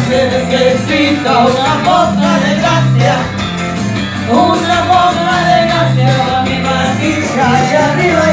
se necesita una poca de gracia, una poca de gracia para mi vaquilla allá arriba.